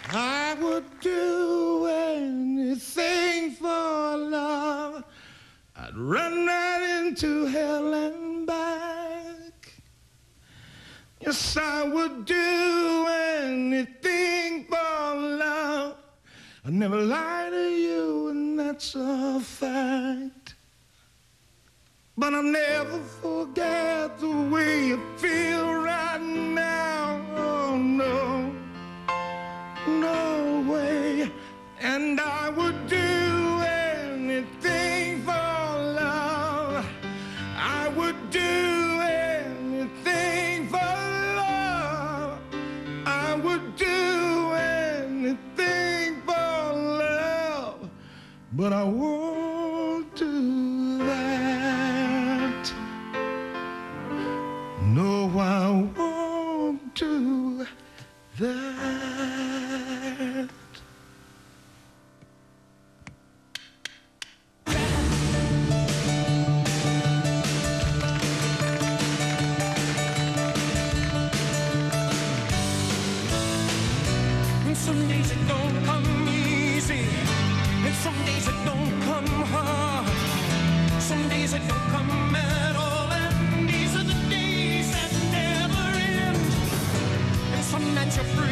I would do anything for love. I'd run right into hell and back. Yes, I would do anything for love. I'd never lie to you, and that's a fact. But I'll never forget the way you feel right now. Oh, no, no way. And I would do anything for love. I would do anything for love. I would do anything for love. But I won't do that. No, I won't do that. Some days it don't come easy, and some days it don't come hard. Some days it don't come at all, and these are the days that never end. And some nights you're